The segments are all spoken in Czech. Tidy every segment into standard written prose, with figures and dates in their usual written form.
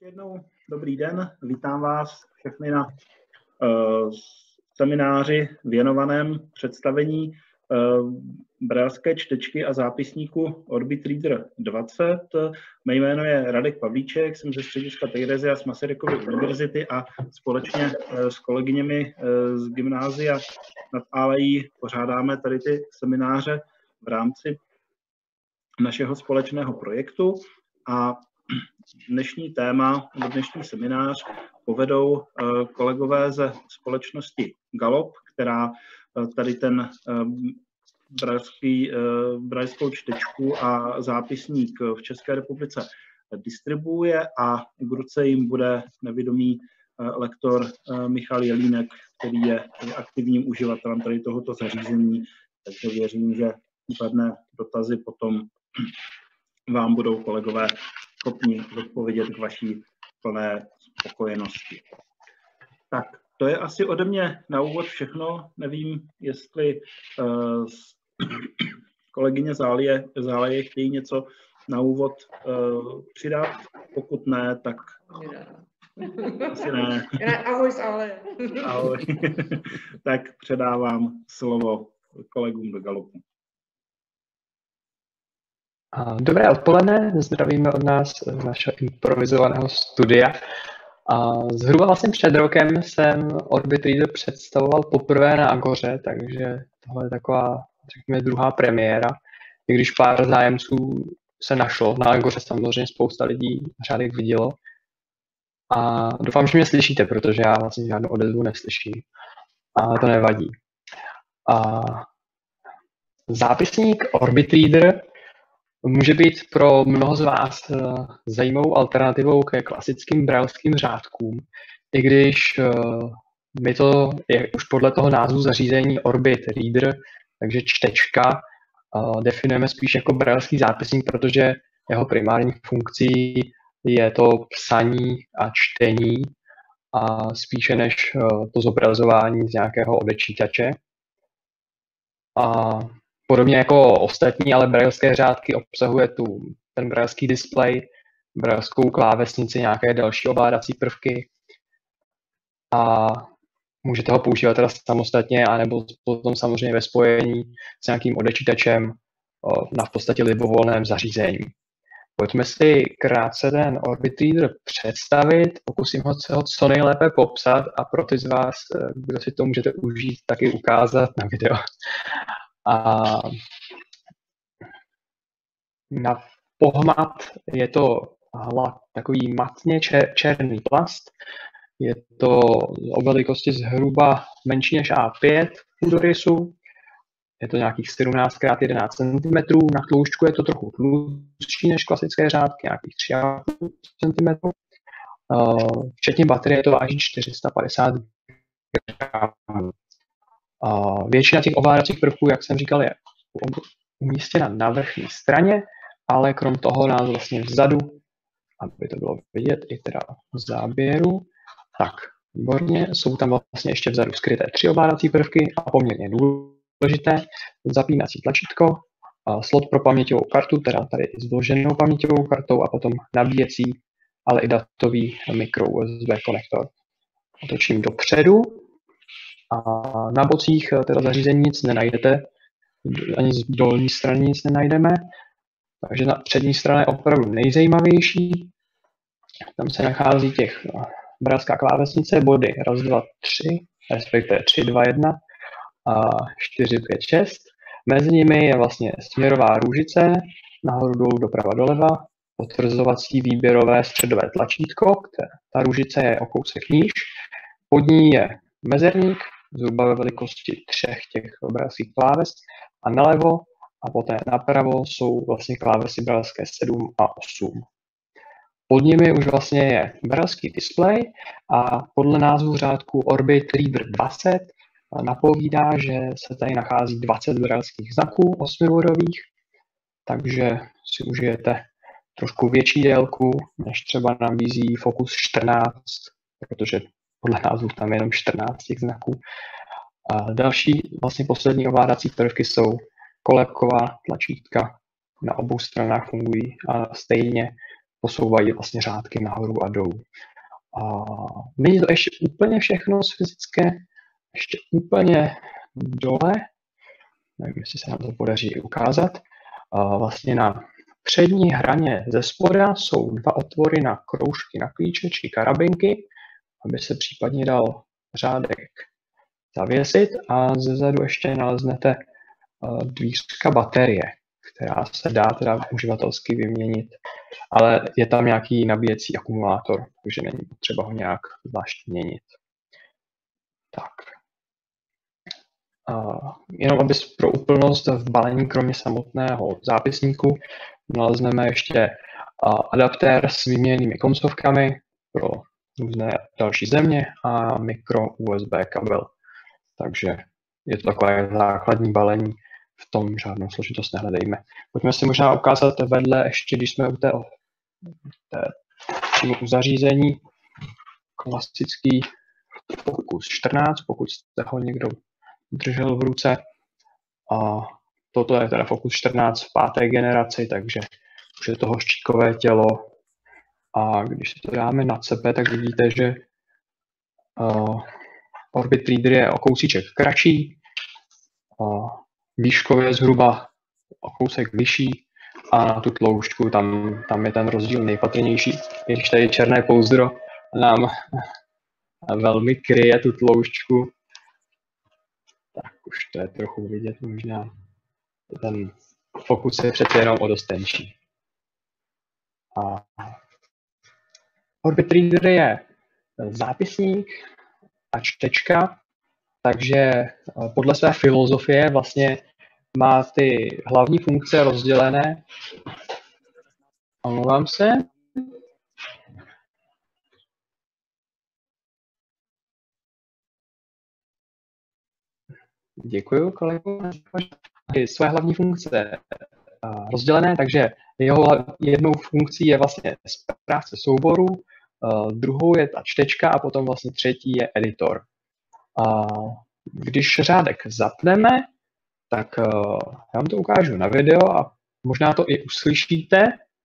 Ještě jednou dobrý den, vítám vás všechny na semináři věnovaném představení brailleské čtečky a zápisníku Orbit Reader 20. Mé jméno je Radek Pavlíček, jsem ze střediska Teresia z Masarykovy univerzity a společně s kolegyněmi z gymnázia nad Álejí pořádáme tady ty semináře v rámci našeho společného projektu a dnešní téma, dnešní seminář povedou kolegové ze společnosti Galop, která tady ten brailskou čtečku a zápisník v České republice distribuuje a k ruce jim bude nevidomý lektor Michal Jelínek, který je aktivním uživatelem tady tohoto zařízení, takže věřím, že případné dotazy potom vám budou kolegové schopni odpovědět k vaší plné spokojenosti. Tak, to je asi ode mě na úvod všechno. Nevím, jestli kolegyně Záleje chtějí něco na úvod přidat. Pokud ne, tak asi ne. Ahoj, Záleje. Ahoj. Tak předávám slovo kolegům do Galopu. Dobré odpoledne, zdravíme od nás z našeho improvizovaného studia. Zhruba vlastně před rokem jsem Orbit Reader představoval poprvé na Agoře, takže tohle je taková, řekněme, druhá premiéra. I když pár zájemců se našlo, na Agoře samozřejmě spousta lidí řádek vidělo. A doufám, že mě slyšíte, protože já vlastně žádnou odezvu neslyším. A to nevadí. Zápisník Orbit Reader může být pro mnoho z vás zajímavou alternativou ke klasickým brailleským řádkům, i když my to je už podle toho názvu zařízení Orbit Reader, takže čtečka, definujeme spíš jako brailleský zápisník, protože jeho primární funkcí je to psaní a čtení a spíše než to zobrazování z nějakého odečítače. Podobně jako ostatní, ale brailleské řádky obsahuje ten brailleský displej, brailleskou klávesnici, nějaké další ovládací prvky a můžete ho používat teda samostatně, anebo potom samozřejmě ve spojení s nějakým odečítačem na v podstatě libovolném zařízení. Pojďme si krátce ten Orbit Reader představit, pokusím se ho co nejlépe popsat a pro ty z vás, kdo si to můžete užít, taky ukázat na video. A na pohmat je to takový matně černý plast. Je to o velikosti zhruba menší než A5 půdorysu. Je to nějakých 17x11 cm. Na tloušťku je to trochu tlustší než klasické řádky, nějakých 3,5 cm. Včetně baterie to váží 450 gramů. Většina těch ovládacích prvků, jak jsem říkal, je umístěna na vrchní straně, ale krom toho nás vlastně vzadu, aby to bylo vidět i teda v záběru, tak výborně, jsou tam vlastně ještě vzadu skryté 3 ovládací prvky a poměrně důležité, zapínací tlačítko, slot pro paměťovou kartu, teda tady s vloženou paměťovou kartou a potom nabíjecí, ale i datový micro USB konektor. Otočím dopředu. A na bocích teda zařízení nic nenajdete, ani z dolní strany nic nenajdeme, takže na přední straně je opravdu nejzajímavější. Tam se nachází těch braillská klávesnice, body 1, 2, 3, respektive 3, 2, 1 a 4, 5, 6. Mezi nimi je vlastně směrová růžice, nahoru, dolů, doprava, doleva, potvrzovací výběrové středové tlačítko, ta růžice je o kousek níž, pod ní je mezerník, zhruba ve velikosti 3 těch brailleských kláves a nalevo a poté napravo jsou vlastně klávesy brailleské 7 a 8. Pod nimi už vlastně je brailleský displej a podle názvu řádku Orbit Reader 20 napovídá, že se tady nachází 20 brailleských znaků 8bodových, takže si užijete trošku větší délku, než třeba nabízí Focus 14, protože podle názvu tam je jenom 14 těch znaků. A další, vlastně poslední ovládací prvky jsou kolébková tlačítka. Na obou stranách fungují stejně. posouvají vlastně řádky nahoru a dolů. A není to ještě úplně všechno z fyzické, ještě úplně dole, nevím, jestli se nám to podaří ukázat. Vlastně na přední hraně ze spoda jsou 2 otvory na kroužky na klíče či karabinky, aby se případně dal řádek zavěsit, a zezadu ještě naleznete dvířka baterie, která se dá teda uživatelsky vyměnit, ale je tam nějaký nabíjecí akumulátor, takže není potřeba ho nějak zvlášť měnit. Tak. Jenom aby pro úplnost, v balení kromě samotného zápisníku nalezneme ještě adaptér s vyměněnými koncovkami pro různé další země a mikro USB kabel. Takže je to takové základní balení, v tom žádnou složitost nehledejme. Pojďme si možná ukázat vedle, ještě když jsme u u zařízení, klasický Focus 14, pokud jste ho někdo držel v ruce. A toto je teda Focus 14 v 5. generaci, takže už je to hořčíkové tělo. A když si to dáme na CP, tak vidíte, že Orbit Reader je o kousíček kratší, výškově zhruba o kousek vyšší, a na tu tloušťku tam je ten rozdíl nejpatrnější. Když tady černé pouzdro nám velmi kryje tu tloušťku, tak už to je trochu vidět možná. Ten Focus je přece jenom o dost tenčí. A Orbit Reader je zápisník a čtečka, takže podle své filozofie vlastně má ty hlavní funkce rozdělené. Omlouvám se. Děkuju, kolego. Své hlavní funkce rozdělené, takže jeho jednou funkcí je vlastně správce souboru, druhou je ta čtečka a potom vlastně třetí je editor. Když řádek zapneme, tak já vám to ukážu na video a možná to i uslyšíte.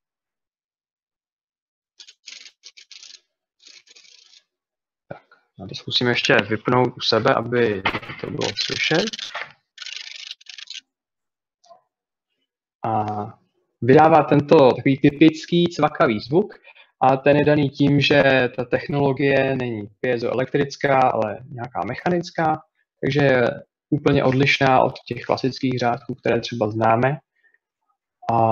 Tak, já to zkusím ještě vypnout u sebe, aby to bylo slyšet. A vydává tento takový typický cvakavý zvuk, a ten je daný tím, že ta technologie není piezoelektrická, ale nějaká mechanická, takže je úplně odlišná od těch klasických řádků, které třeba známe. A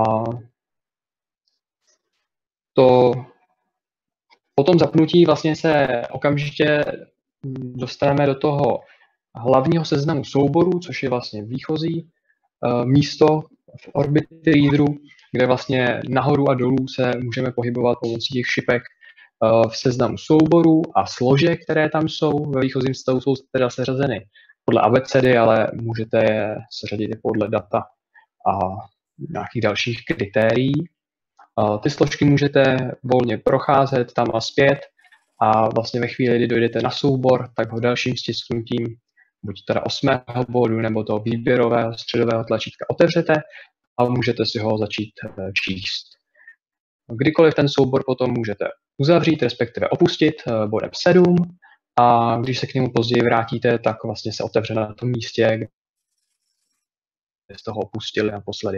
po tom zapnutí vlastně se okamžitě dostaneme do toho hlavního seznamu souborů, což je vlastně výchozí místo v Orbit Readeru, kde vlastně nahoru a dolů se můžeme pohybovat pomocí těch šipek v seznamu souborů a složek, které tam jsou. Ve výchozím stavu jsou teda seřazeny podle abecedy, ale můžete je seřadit i podle data a nějakých dalších kritérií. Ty složky můžete volně procházet tam a zpět, a vlastně ve chvíli, kdy dojdete na soubor, tak ho dalším stisknutím buď teda 8. bodu nebo toho výběrového středového tlačítka otevřete a můžete si ho začít číst. Kdykoliv ten soubor potom můžete uzavřít, respektive opustit bodem 7, a když se k němu později vrátíte, tak vlastně se otevře na tom místě, kde jste ho opustili naposledy.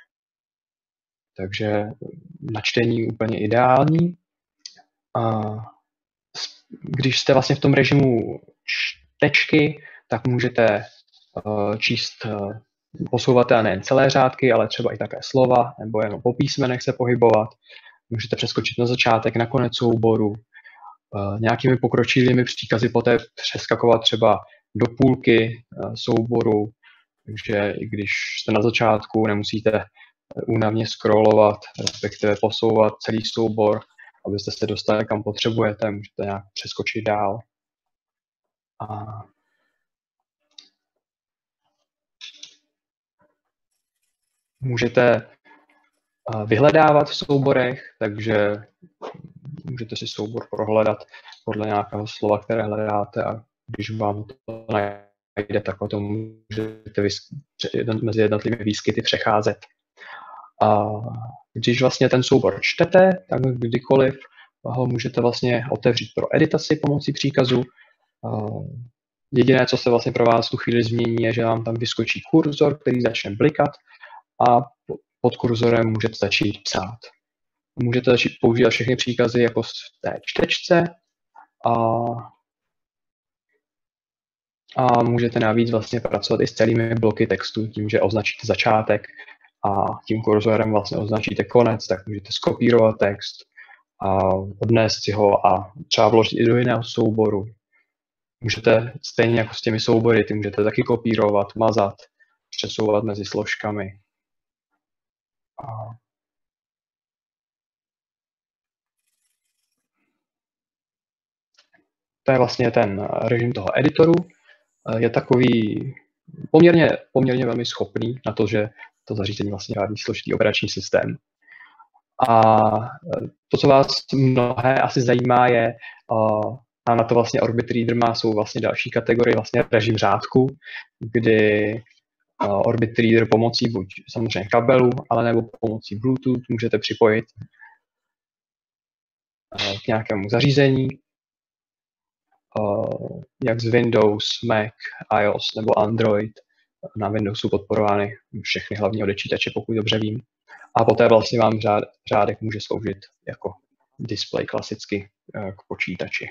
Takže na čtení úplně ideální. Když jste vlastně v tom režimu čtečky, tak můžete číst, posouvat nejen celé řádky, ale třeba i také slova, nebo jenom po písmenech se pohybovat. Můžete přeskočit na začátek, na konec souboru, nějakými pokročilými příkazy poté přeskakovat třeba do půlky souboru, takže i když jste na začátku, nemusíte únavně scrollovat, respektive posouvat celý soubor, abyste se dostali kam potřebujete, můžete nějak přeskočit dál. Můžete vyhledávat v souborech, takže můžete si soubor prohledat podle nějakého slova, které hledáte, a když vám to najde, tak o tom můžete mezi jednotlivými výskyty přecházet. Když vlastně ten soubor čtete, tak kdykoliv ho můžete vlastně otevřít pro editaci pomocí příkazu. Jediné, co se vlastně pro vás tu chvíli změní, je, že vám tam vyskočí kurzor, který začne blikat a pod kurzorem můžete začít psát. Můžete začít používat všechny příkazy jako v té čtečce a můžete navíc vlastně pracovat i s celými bloky textu tím, že označíte začátek a tím kurzorem vlastně označíte konec, tak můžete skopírovat text a odnést si ho a třeba vložit i do jiného souboru. Můžete stejně jako s těmi soubory, ty můžete taky kopírovat, mazat, přesouvat mezi složkami. To je vlastně ten režim toho editoru. Je takový poměrně velmi schopný na to, že to zařízení vlastně žádný složitý operační systém. A to, co vás mnohé asi zajímá, je, a na to vlastně Orbit Reader má jsou vlastně další kategorie, vlastně režim řádku, kdy Orbit Reader pomocí buď samozřejmě kabelu, ale nebo pomocí Bluetooth můžete připojit k nějakému zařízení, jak z Windows, Mac, iOS nebo Android. Na Windowsu podporovány všechny hlavní odečítače, pokud dobře vím. A poté vlastně vám řádek může sloužit jako display klasicky k počítači.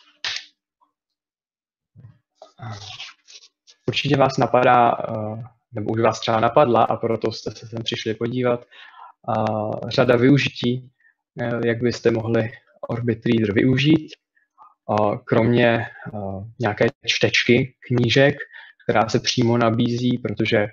Určitě vás napadá, nebo už vás třeba napadla, a proto jste se sem přišli podívat, řada využití, jak byste mohli Orbit Reader využít, kromě nějaké čtečky knížek, která se přímo nabízí, protože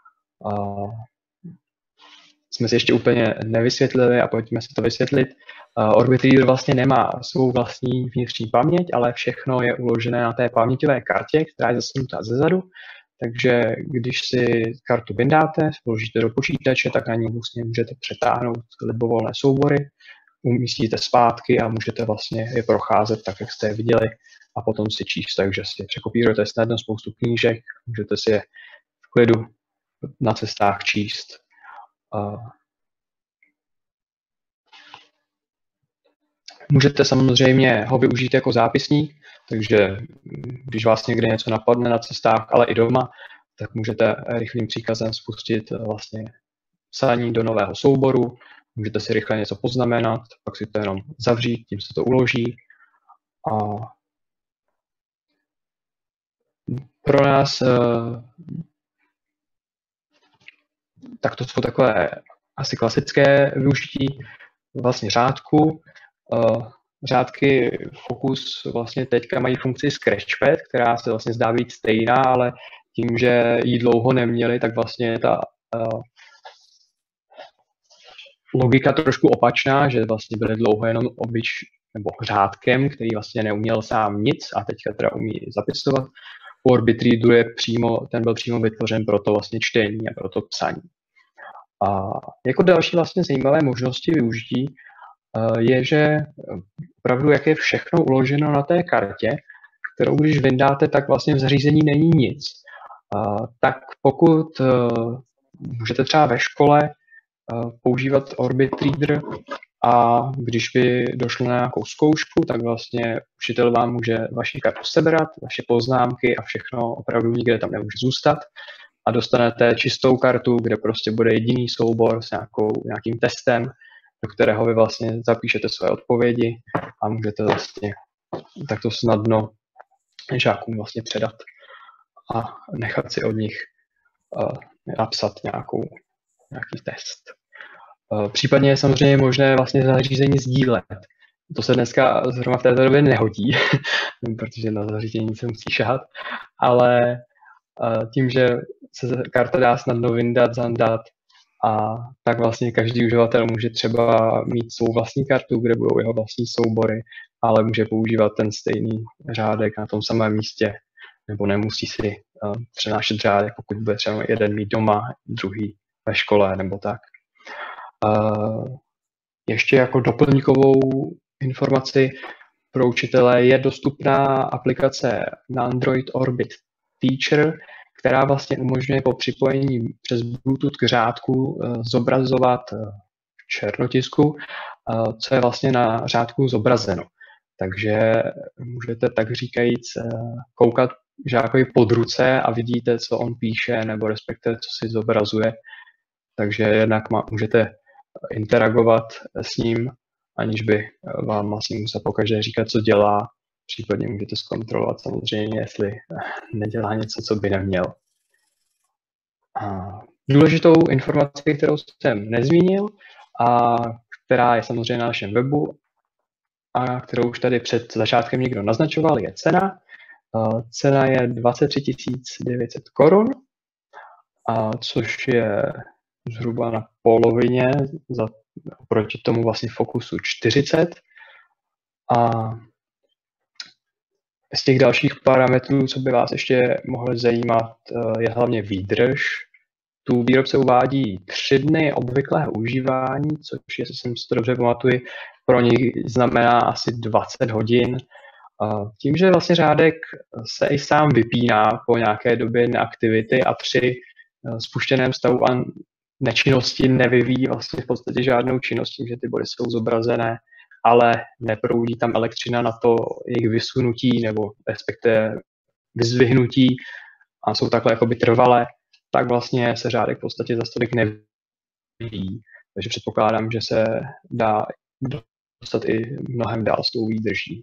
jsme si ještě úplně nevysvětlili a pojďme si to vysvětlit. Orbit Reader vlastně nemá svou vlastní vnitřní paměť, ale všechno je uložené na té paměťové kartě, která je zasunutá zezadu. Takže když si kartu vyndáte, vložíte do počítače, tak na ní vlastně můžete přetáhnout libovolné soubory, umístíte zpátky a můžete vlastně je procházet tak, jak jste je viděli, a potom si číst, takže si překopírujete snadno spoustu knížek, můžete si je v klidu na cestách číst. Můžete samozřejmě ho využít jako zápisník, takže když vás někde něco napadne na cestách, ale i doma, tak můžete rychlým příkazem spustit vlastně psání do nového souboru, můžete si rychle něco poznamenat, pak si to jenom zavřít, tím se to uloží. A pro nás tak to jsou takové asi klasické využití vlastně řádku. Řádky Focus vlastně teďka mají funkci Scratchpad, která se vlastně zdá být stejná, ale tím, že ji dlouho neměli, tak vlastně ta logika trošku opačná, že vlastně byly dlouho jenom nebo řádkem, který vlastně neuměl sám nic a teďka teda umí zapisovat. U Orbit Readeru ten byl přímo vytvořen pro to vlastně čtení a pro to psaní. A jako další vlastně zajímavé možnosti využití je, že opravdu jak je všechno uloženo na té kartě, kterou když vyndáte, tak vlastně v zařízení není nic. Tak pokud můžete třeba ve škole používat Orbit Reader a když by došlo na nějakou zkoušku, tak vlastně učitel vám může vaši kartu sebrat, vaše poznámky a všechno opravdu nikde tam nemůže zůstat a dostanete čistou kartu, kde prostě bude jediný soubor s nějakým testem, do kterého vy vlastně zapíšete své odpovědi a můžete vlastně takto snadno žákům vlastně předat a nechat si od nich napsat nějaký test. Případně je samozřejmě možné vlastně zařízení sdílet. To se dneska zrovna v této době nehodí, protože na zařízení se musí šahat, ale tím, že se karta dá snadno vyndat, zandat, a tak vlastně každý uživatel může třeba mít svou vlastní kartu, kde budou jeho vlastní soubory, ale může používat ten stejný řádek na tom samém místě, nebo nemusí si přenášet řádek, pokud bude třeba jeden mít doma, druhý ve škole nebo tak. Ještě jako doplňkovou informaci pro učitele je dostupná aplikace na Android Orbit Teacher, která vlastně umožňuje po připojení přes Bluetooth k řádku zobrazovat černotisku, co je vlastně na řádku zobrazeno. Takže můžete tak říkajíc koukat žákovi pod ruce a vidíte, co on píše, nebo respektive, co si zobrazuje. Takže jednak můžete interagovat s ním, aniž by vám vlastně musel pokaždé říkat, co dělá. Případně můžete zkontrolovat samozřejmě, jestli nedělá něco, co by neměl. A důležitou informaci, kterou jsem nezmínil, a která je samozřejmě na našem webu, a kterou už tady před začátkem někdo naznačoval, je cena. Cena je 23 900 korun, což je zhruba na polovině oproti tomu vlastně Focusu 40. A z těch dalších parametrů, co by vás ještě mohlo zajímat, je hlavně výdrž. Tu výrobce uvádí 3 dny obvyklého užívání, což, jestli jsem si to dobře pamatuji, pro něj znamená asi 20 hodin. Tím, že vlastně řádek se i sám vypíná po nějaké době neaktivity a při spuštěném stavu a nečinnosti nevyvíjí vlastně v podstatě žádnou činnost, tím, že ty body jsou zobrazené, ale neproudí tam elektřina na to jejich vysunutí nebo respektive vyzdvihnutí a jsou takhle jakoby trvalé, tak vlastně se řádek v podstatě za tolik nevyvíjí. Takže předpokládám, že se dá dostat i mnohem dál s tou výdrží.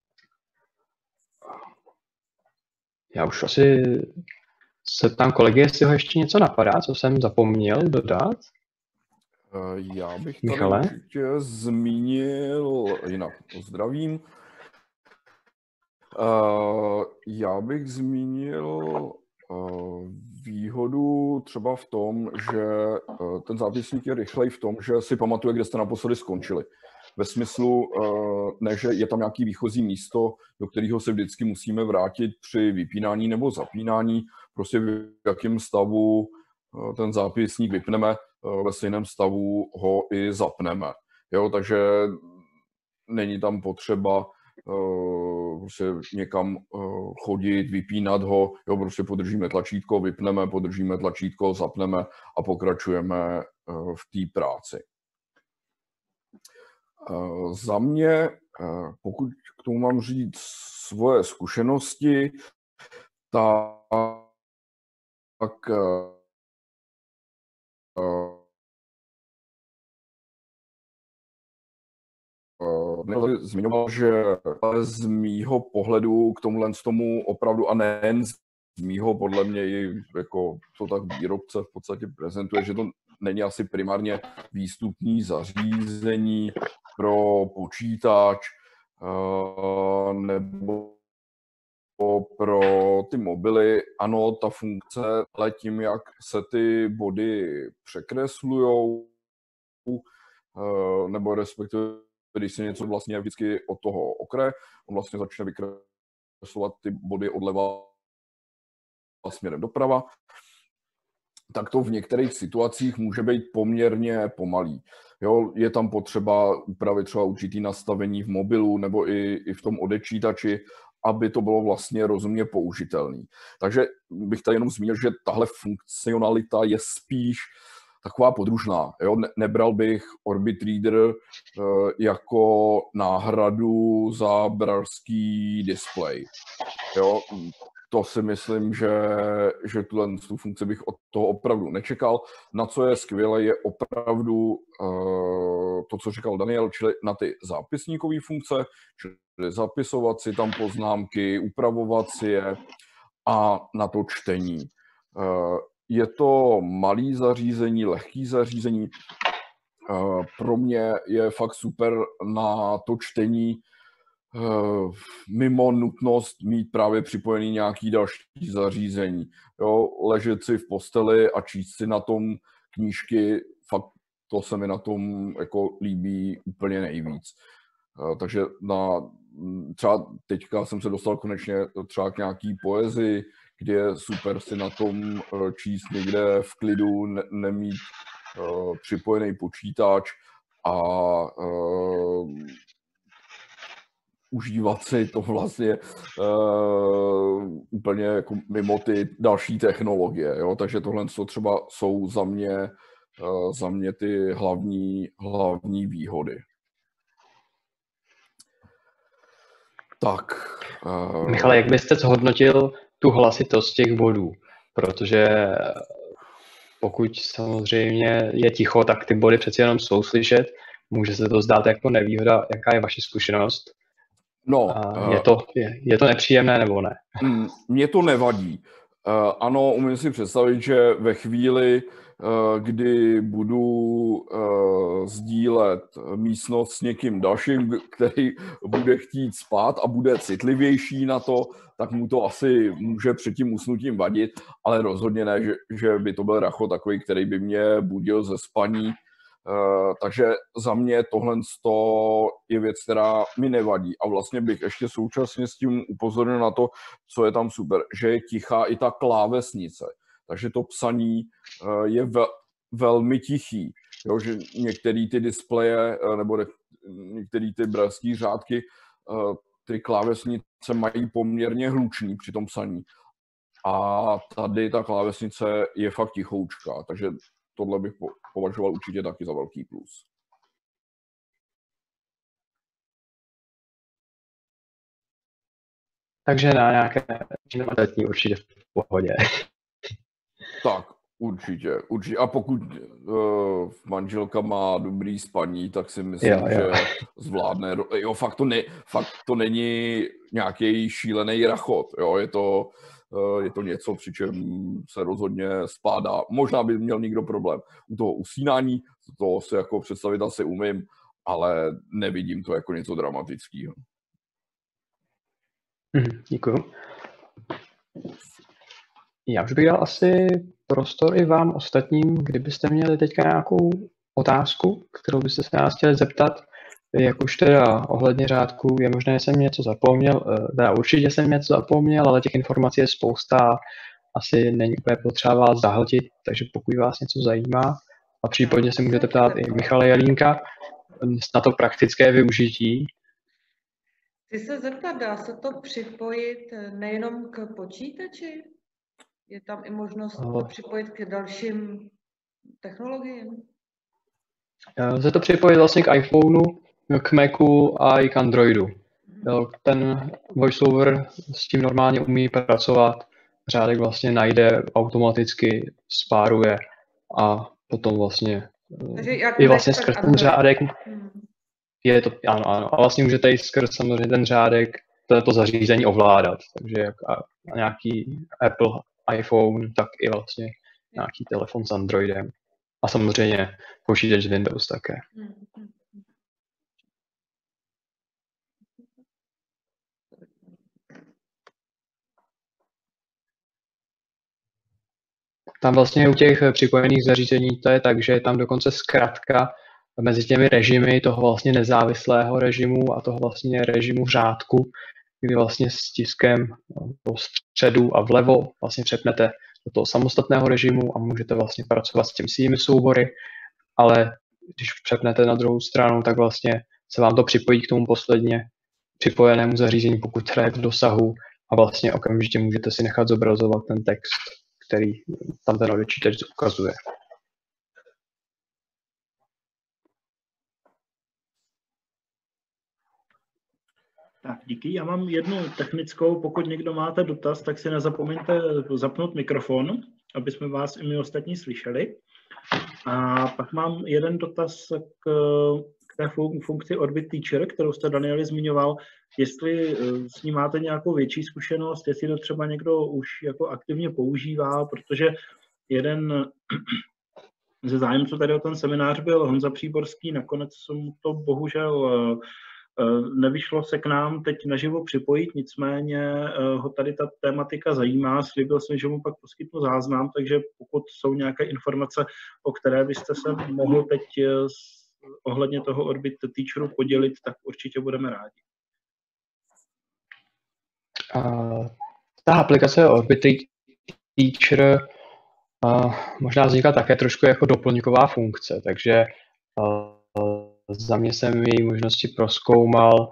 Já už asi se ptám kolegy, jestli ho ještě něco napadá, co jsem zapomněl dodat. Já bych tady Michale? určitě zmínil, jinak zdravím, já bych zmínil výhodu třeba v tom, že ten zápisník je rychlej v tom, že si pamatuje, kde jste naposledy skončili. Ve smyslu, ne, že je tam nějaký výchozí místo, do kterého se vždycky musíme vrátit při vypínání nebo zapínání, prostě v jakém stavu ten zápisník vypneme, ve stejném stavu ho i zapneme. Jo, takže není tam potřeba prostě někam chodit, vypínat ho, jo, prostě podržíme tlačítko, vypneme, podržíme tlačítko, zapneme a pokračujeme v té práci. Za mě, pokud k tomu mám říct svoje zkušenosti, tak zmiňoval, že z mýho pohledu k tomu opravdu, a nejen z mýho, podle mě i jako to tak výrobce v podstatě prezentuje, že to není asi primárně výstupní zařízení pro počítač nebo pro ty mobily. Ano, ta funkce, ale tím, jak se ty body překreslujou, nebo respektive když se něco vlastně vždycky od toho okraje, on vlastně začne vykreslovat ty body odleva směrem doprava, tak to v některých situacích může být poměrně pomalý. Jo, je tam potřeba upravit třeba určitý nastavení v mobilu nebo i v tom odečítači, aby to bylo vlastně rozumně použitelné. Takže bych tady jenom zmínil, že tahle funkcionalita je spíš taková podružná. Jo? Nebral bych Orbit Reader jako náhradu za brailleovský displej. Jo? To si myslím, že tu funkci bych od toho opravdu nečekal. Na co je skvělé, je opravdu to, co říkal Daniel, čili na ty zápisníkové funkce, čili zapisovat si tam poznámky, upravovat si je a na to čtení. Je to malý zařízení, lehký zařízení. Pro mě je fakt super na to čtení mimo nutnost mít právě připojený nějaký další zařízení. Jo, ležet si v posteli a číst si na tom knížky, fakt to se mi na tom jako líbí úplně nejvíc. Takže třeba teďka jsem se dostal konečně třeba k nějaký poezii, kde je super si na tom číst někde v klidu, nemít připojený počítač a užívat si to vlastně úplně jako mimo ty další technologie. Jo? Takže tohle třeba jsou za mě za mě ty hlavní výhody. Tak. Michale, jak byste zhodnotil tu hlasitost těch bodů? Protože pokud samozřejmě je ticho, tak ty body přeci jenom jsou slyšet. Může se to zdát jako nevýhoda. Jaká je vaše zkušenost? No, je to nepříjemné nebo ne? Mně to nevadí. Ano, umím si představit, že ve chvíli, kdy budu sdílet místnost s někým dalším, který bude chtít spát a bude citlivější na to, tak mu to asi může před tím usnutím vadit, ale rozhodně ne, že by to byl Rachot takový, který by mě budil ze spaní. Takže za mě tohle je věc, která mi nevadí. A vlastně bych ještě současně s tím upozornil na to, co je tam super, že je tichá i ta klávesnice. Takže to psaní je velmi tichý. Jo, že některé ty displeje nebo některé ty brailleské řádky, ty klávesnice mají poměrně hlučný při tom psaní. A tady ta klávesnice je fakt tichoučká, takže tohle bych považoval určitě taky za velký plus. Takže na nějaké ostatní určitě v pohodě. Tak, určitě. A pokud manželka má dobrý spaní, tak si myslím, že zvládne. Jo, fakt to není nějaký šílený rachot. Jo, je to něco, při čem se rozhodně spádá. Možná by měl někdo problém. U toho usínání, to si jako představit asi umím, ale nevidím to jako něco dramatického. Děkuju. Já už bych dal asi prostor i vám ostatním, kdybyste měli teďka nějakou otázku, kterou byste se nás chtěli zeptat. Jak už teda ohledně řádku, je možné, že jsem něco zapomněl, určitě jsem něco zapomněl, ale těch informací je spousta, asi není úplně potřeba vás zahltit, takže pokud vás něco zajímá, a případně se můžete ptát i Michala Jelínka na to praktické využití. Chci se zeptat, dá se to připojit nejenom k počítači? Je tam i možnost to připojit k dalším technologiím? Lze to připojit vlastně k iPhoneu, k Macu a i k Androidu. Ten VoiceOver s tím normálně umí pracovat, řádek vlastně najde, automaticky spáruje a potom vlastně i vlastně skrz ten řádek je to, ano, a vlastně můžete i skrz samozřejmě ten řádek to zařízení ovládat, takže jak nějaký Apple iPhone, tak i vlastně nějaký telefon s Androidem a samozřejmě počítač z Windows také. Tam vlastně u těch připojených zařízení to je tak, že je tam dokonce zkratka mezi těmi režimy toho vlastně nezávislého režimu a toho vlastně režimu řádku, kdy vlastně stiskem do středu a vlevo vlastně přepnete do toho samostatného režimu a můžete vlastně pracovat s těmi svými soubory, ale když přepnete na druhou stranu, tak vlastně se vám to připojí k tomu posledně připojenému zařízení, pokud je v dosahu a vlastně okamžitě můžete si nechat zobrazovat ten text, který tam ten odečítač ukazuje. Tak, díky. Já mám jednu technickou. Pokud někdo máte dotaz, tak si nezapomeňte zapnout mikrofon, aby jsme vás i my ostatní slyšeli. A pak mám jeden dotaz k té funkci Orbit Teacher, kterou jste, Danieli, zmiňoval. Jestli s ní máte nějakou větší zkušenost, jestli to třeba někdo už jako aktivně používá, protože jeden ze zájemců tady o ten seminář byl Honza Příborský, nakonec mu to bohužel nevyšlo se k nám teď naživo připojit, nicméně ho tady ta tématika zajímá, slíbil jsem, že mu pak poskytnu záznam, takže pokud jsou nějaké informace, o které byste se mohl teď ohledně toho Orbit Teacheru podělit, tak určitě budeme rádi. Ta aplikace Orbit Teacher možná vznikla také trošku jako doplňková funkce, takže za mě jsem její možnosti prozkoumal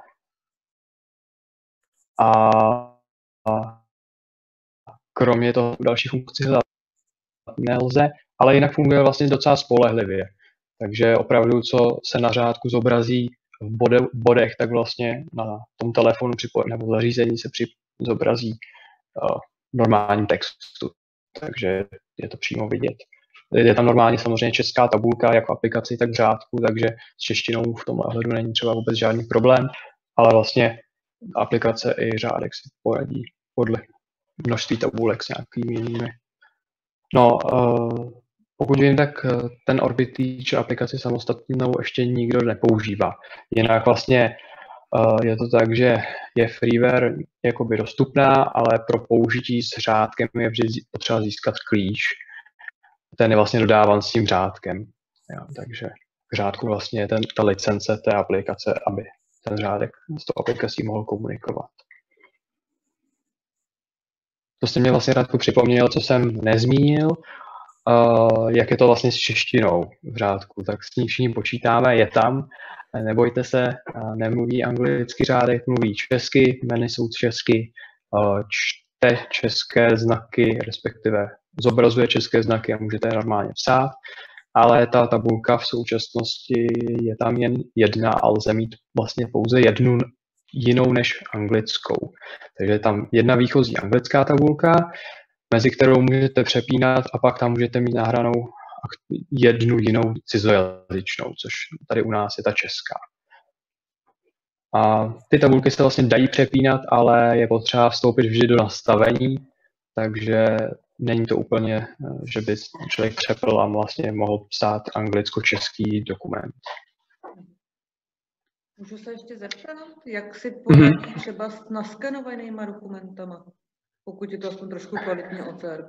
a kromě toho další funkci nelze, ale jinak funguje vlastně docela spolehlivě. Takže opravdu, co se na řádku zobrazí v bodech, tak vlastně na tom telefonu nebo zařízení se zobrazí v normálním textu. Takže je to přímo vidět. Je tam normálně samozřejmě česká tabulka, jak v aplikaci, tak v řádku, takže s češtinou v tomhle ohledu není třeba vůbec žádný problém, ale vlastně aplikace i řádek si poradí podle množství tabulek s nějakými jinými. No, pokud vím, tak ten Orbit Teacher aplikaci samostatnou ještě nikdo nepoužívá. Jinak vlastně je to tak, že je freeware jakoby dostupná, ale pro použití s řádkem je vždy potřeba získat klíč. Ten je vlastně dodáván s tím řádkem. Jo, takže k řádku vlastně je ta licence té aplikace, aby ten řádek s tou aplikací mohl komunikovat. To jste mě vlastně Radku připomněl, co jsem nezmínil, jak je to vlastně s češtinou v řádku. Tak s ní všichni počítáme, je tam, nebojte se, nemluví anglicky řádek, mluví česky, jmény jsou česky, čte české znaky, respektive zobrazuje české znaky a můžete je normálně psát, ale ta tabulka v současnosti je tam jen jedna a lze mít vlastně pouze jednu jinou než anglickou. Takže je tam jedna výchozí anglická tabulka, mezi kterou můžete přepínat a pak tam můžete mít nahranou jednu jinou cizojazyčnou, což tady u nás je ta česká. A ty tabulky se vlastně dají přepínat, ale je potřeba vstoupit vždy do nastavení, takže není to úplně, že by člověk přepl a vlastně mohl psát anglicko-český dokument. Můžu se ještě zeptat, jak si poradí třeba s naskenovanýma dokumentama, pokud je to aspoň trošku kvalitní OCR?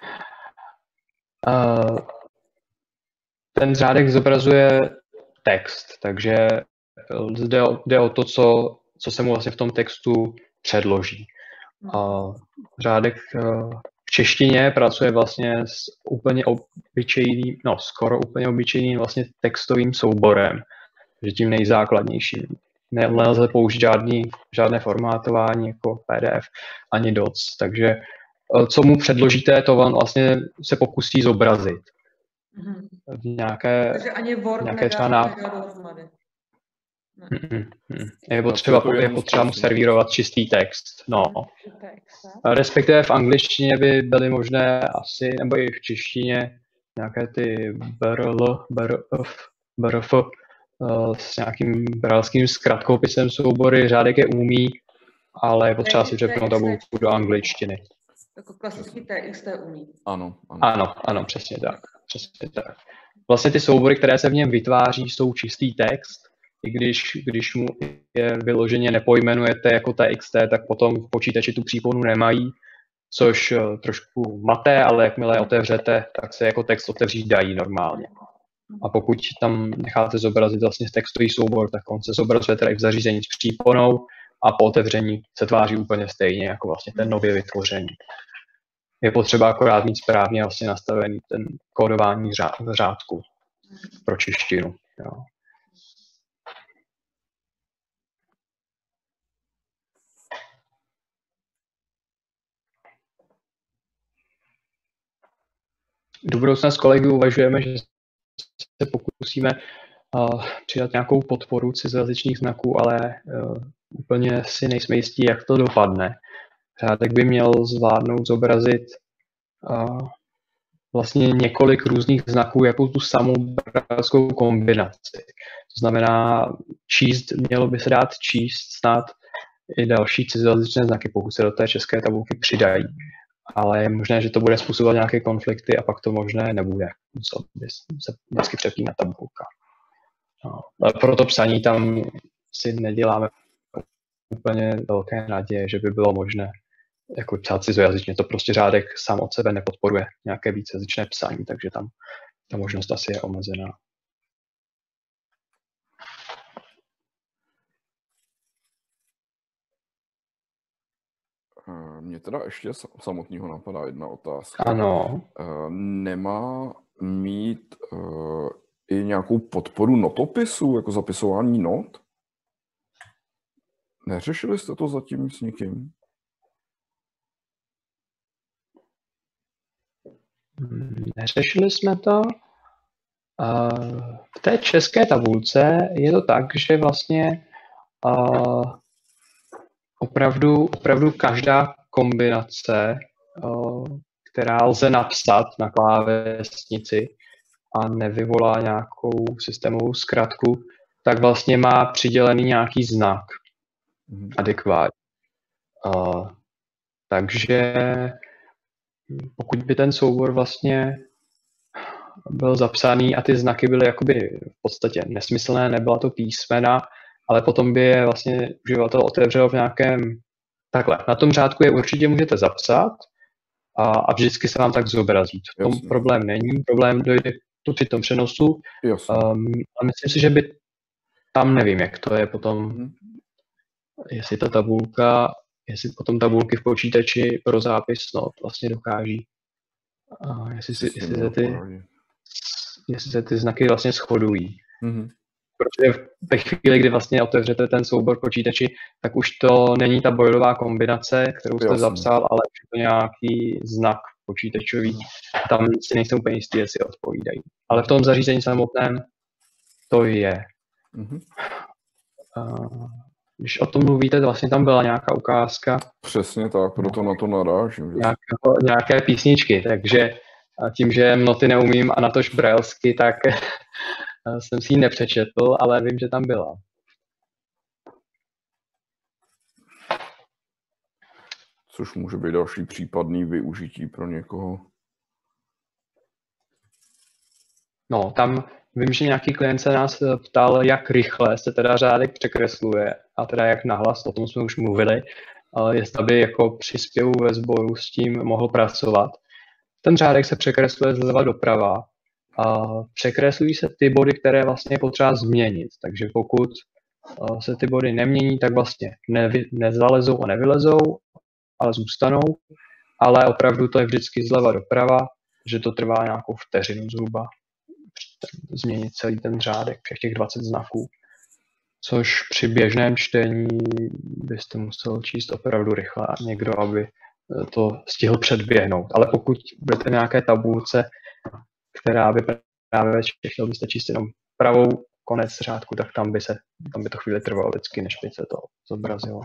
Ten řádek zobrazuje text, takže jde o to, co se mu vlastně v tom textu předloží. Řádek v češtině pracuje vlastně s úplně obyčejným, skoro úplně obyčejným vlastně textovým souborem, že tím nejzákladnějším. Nelze použít žádné formátování jako PDF ani DOC, takže co mu předložíte, to vám vlastně se pokusí zobrazit. V Takže ani Word třeba dohromady. Je potřeba mu servírovat čistý text. No. Respektive v angličtině by byly možné asi, nebo i v češtině, nějaké ty BRF s nějakým bralským zkratkopisem soubory. Řádek je umí, ale je potřeba si přepnout tabulku do angličtiny. Jako klasický TXT umí. Ano, přesně tak. Vlastně ty soubory, které se v něm vytváří, jsou čistý text, i když mu je vyloženě nepojmenujete jako TXT, tak potom v počítači tu příponu nemají, což trošku maté, ale jakmile je otevřete, tak se jako text otevřít dají normálně. A pokud tam necháte zobrazit vlastně textový soubor, tak on se zobrazuje teda i v zařízení s příponou a po otevření se tváří úplně stejně jako vlastně ten nově vytvořený. Je potřeba akorát mít správně vlastně nastavený ten kódování řádku pro češtinu. Jo. Do budoucna s kolegy uvažujeme, že se pokusíme přidat nějakou podporu cizojazyčných znaků, ale úplně si nejsme jistí, jak to dopadne. Řádek by měl zvládnout zobrazit vlastně několik různých znaků jako tu samou bralskou kombinaci. To znamená, mělo by se dát číst snad i další cizojazyčné znaky, pokud se do té české tabulky přidají. Ale je možné, že to bude způsobovat nějaké konflikty a pak to možné nebude. Co by se vždycky přepíná tabulka. No. Pro to psaní tam si neděláme úplně velké naděje, že by bylo možné jako psát cizojazyčně. To prostě řádek sám od sebe nepodporuje nějaké vícejazyčné psaní, takže tam ta možnost asi je omezená. Mně teda ještě samotného napadá jedna otázka. Ano. Nemá mít i nějakou podporu notopisu, jako zapisování not? Neřešili jste to zatím s někým? Neřešili jsme to. V té české tabulce je to tak, že vlastně opravdu každá kombinace, která lze napsat na klávesnici a nevyvolá nějakou systémovou zkratku, tak vlastně má přidělený nějaký znak adekvátní. Takže pokud by ten soubor vlastně byl zapsaný a ty znaky byly jakoby v podstatě nesmyslné, nebyla to písmena, ale potom by je vlastně uživatel otevřel v nějakém takhle. Na tom řádku je určitě můžete zapsat a vždycky se vám tak zobrazí. V tom problém není, problém dojde to při tom přenosu. A myslím si, že by tam nevím, jak to je potom, jestli ta tabulka, jestli potom tabulky v počítači pro zápis vlastně dokáží. Jestli se ty znaky vlastně shodují. Protože ve chvíli, kdy vlastně otevřete ten soubor počítači, tak už to není ta bojová kombinace, kterou jste zapsal, ale už je to nějaký znak počítačový. Tam si nejsem úplně jistý, jestli odpovídají. Ale v tom zařízení samotném to je. Když o tom mluvíte, vlastně tam byla nějaká ukázka. Přesně tak, proto na to narážím. Nějaké písničky, takže tím, že noty neumím a natož brailsky, tak jsem si ji nepřečetl, ale vím, že tam byla. Což může být další případný využití pro někoho. No, tam vím, že nějaký klient se nás ptal, jak rychle se teda řádek překresluje a teda jak nahlas, o tom jsme už mluvili, jestli by jako při zpěvu ve sboru s tím mohl pracovat. Ten řádek se překresluje zleva doprava a překreslují se ty body, které vlastně je potřeba změnit. Takže pokud se ty body nemění, tak vlastně nezalezou a nevylezou, ale zůstanou. Ale opravdu to je vždycky zleva doprava, že to trvá nějakou vteřinu zhruba změnit celý ten řádek, všech těch 20 znaků. Což při běžném čtení byste musel číst opravdu rychle a někdo, aby to stihl předběhnout. Ale pokud budete v nějaké tabulce, která by právě chtěl byste číst jenom pravou konec řádku, tak tam by to chvíli trvalo vždycky, než by se to zobrazilo.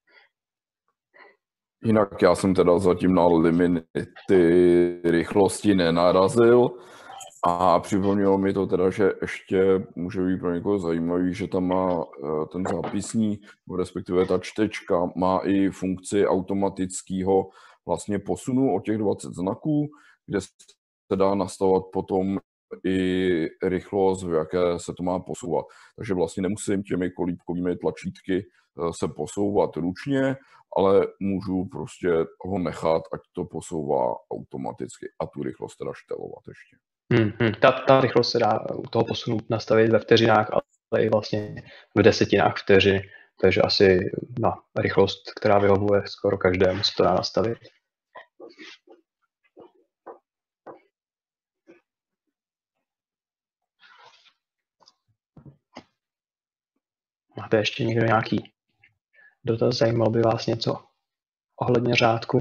Jinak já jsem teda zatím na limity rychlosti nenarazil a připomnělo mi to teda, že ještě může být pro někoho zajímavý, že tam má ten zápisní, respektive ta čtečka, má i funkci automatického vlastně posunu o těch 20 znaků, kde se dá nastavovat potom i rychlost, v jaké se to má posouvat. Takže vlastně nemusím těmi kolíbkovými tlačítky se posouvat ručně, ale můžu prostě ho nechat, ať to posouvá automaticky a tu rychlost teda štelovat ještě. Ta rychlost se dá u toho posunu nastavit ve vteřinách, ale i vlastně v desetinách vteřiny. Takže asi na rychlost, která vyhovuje skoro každému, se to dá nastavit. Máte ještě někdo nějaký dotaz? Zajímalo by vás něco ohledně řádku?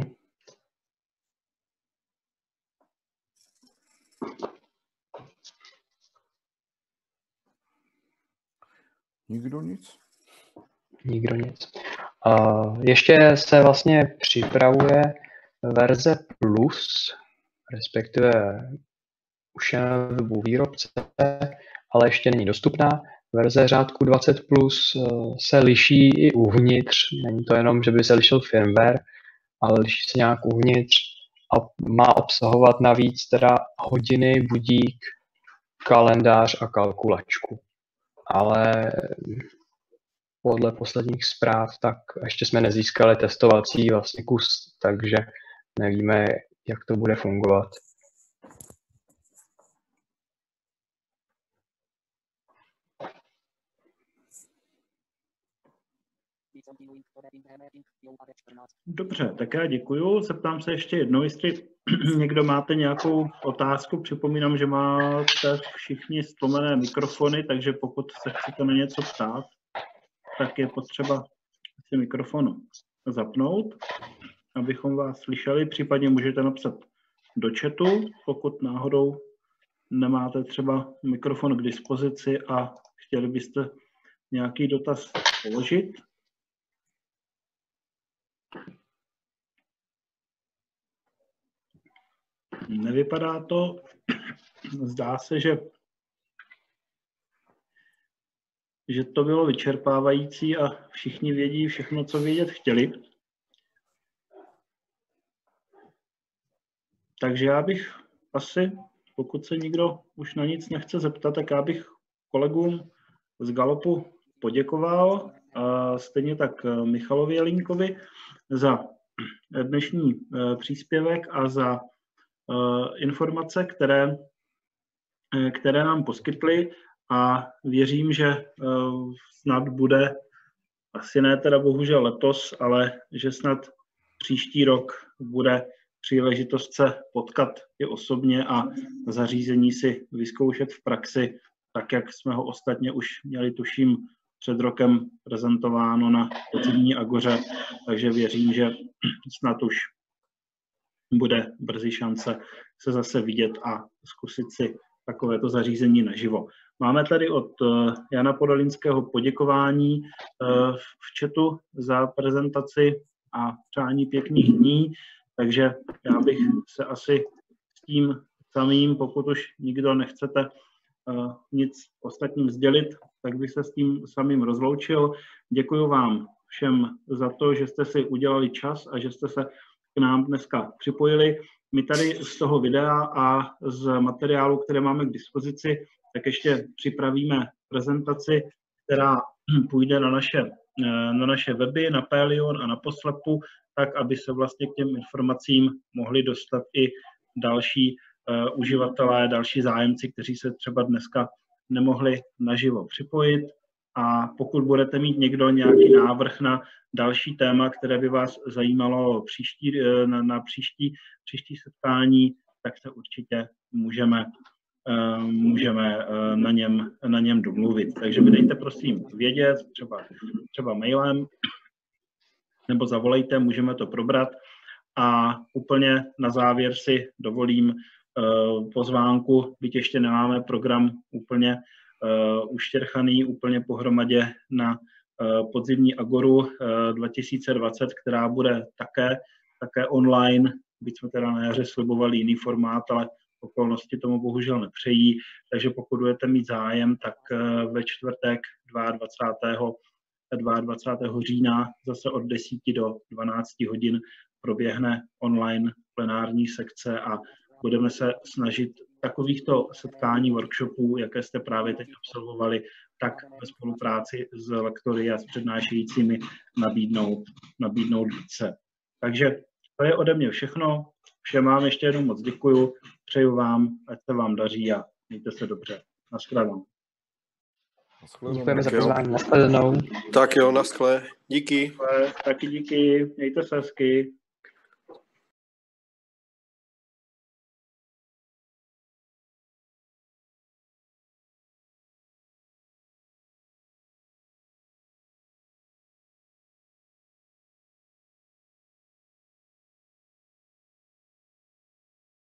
Nikdo nic? Nikdo nic. Ještě se vlastně připravuje verze Plus, respektive už je na webu výrobce, ale ještě není dostupná. Verze řádku 20 Plus se liší i uvnitř. Není to jenom, že by se lišil firmware, ale liší se nějak uvnitř a má obsahovat navíc teda hodiny, budík, kalendář a kalkulačku. Ale podle posledních zpráv, tak ještě jsme nezískali testovací vlastně kus, takže nevíme, jak to bude fungovat. Dobře, tak já děkuju. Zeptám se ještě jednou, jestli někdo máte nějakou otázku. Připomínám, že máte všichni stlomené mikrofony, takže pokud se chcete na něco ptát, tak je potřeba si mikrofon zapnout, abychom vás slyšeli. Případně můžete napsat do chatu, pokud náhodou nemáte třeba mikrofon k dispozici a chtěli byste nějaký dotaz položit. Nevypadá to. Zdá se, že to bylo vyčerpávající a všichni vědí všechno, co vědět chtěli. Takže já bych asi, pokud se nikdo už na nic nechce zeptat, tak já bych kolegům z Gallupu poděkoval, a stejně tak Michalovi Jelínkovi za dnešní příspěvek a za informace, které nám poskytli, a věřím, že snad bude, asi ne teda bohužel letos, ale že snad příští rok bude příležitost se potkat i osobně a zařízení si vyzkoušet v praxi, tak jak jsme ho ostatně už měli, tuším, před rokem prezentováno na podzimní agoře, takže věřím, že snad už bude brzy šance se zase vidět a zkusit si takovéto zařízení naživo. Máme tady od Jana Podolinského poděkování v chatu za prezentaci a přání pěkných dní, takže já bych se asi s tím samým, pokud už nikdo nechcete nic ostatním sdělit, tak bych se s tím samým rozloučil. Děkuji vám všem za to, že jste si udělali čas a že jste se k nám dneska připojili. My tady z toho videa a z materiálu, které máme k dispozici, tak ještě připravíme prezentaci, která půjde na naše weby, na Pelion a na Poslepu, tak, aby se vlastně k těm informacím mohli dostat i další uživatelé, další zájemci, kteří se třeba dneska nemohli naživo připojit. A pokud budete mít někdo nějaký návrh na další téma, které by vás zajímalo na příští setkání, tak se určitě můžeme na něm domluvit. Takže mi dejte prosím vědět, třeba mailem, nebo zavolejte, můžeme to probrat. A úplně na závěr si dovolím pozvánku, byť ještě nemáme program úplně uštěrchaný, úplně pohromadě, na podzimní agoru 2020, která bude také online, byť jsme teda na jaře slibovali jiný formát, ale okolnosti tomu bohužel nepřejí, takže pokud budete mít zájem, tak ve čtvrtek 22. října zase od 10 do 12 hodin proběhne online plenární sekce a budeme se snažit takovýchto setkání, workshopů, jaké jste právě teď absolvovali, tak ve spolupráci s lektory a s přednášejícími nabídnout více. Takže to je ode mě všechno. Všem vám ještě jednou moc děkuju. Přeju vám, ať se vám daří a mějte se dobře. Naschledanou. Děkujeme za pozvání. Naschledanou. Tak jo, naschle. Díky. Taky díky. Mějte se hezky.